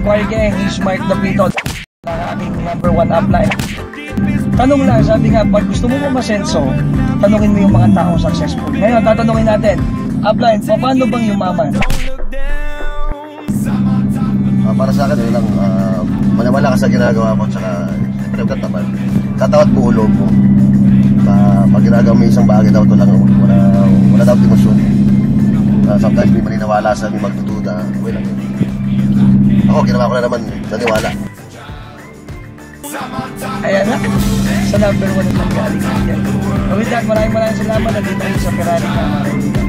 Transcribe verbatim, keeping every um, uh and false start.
Parking is Mark Dapito, ang ating number one upline. Tanong lang, sabi nga, pag gusto mo masenso, tanungin mo yung mga taong successful. Ngayon, tatanungin natin, upline, paano bang yumaman? Uh, para sa akin, yun lang, uh, maniwala ka sa ginagawa mo, tsaka, siyempre, tataman. Katawat mo ulo mo. Uh, pag ginagawa mo isang bagay daw, ito lang, wala, wala daw emosyon. Uh, sometimes may maniniwala sa may magdududa, okay lang yun. Ako, ginawa ko na naman, naniwala. Ayan na, sa number one naman galing natin. With that, maraming maraming salamat na dito sa Ferrari na mga kaibigan.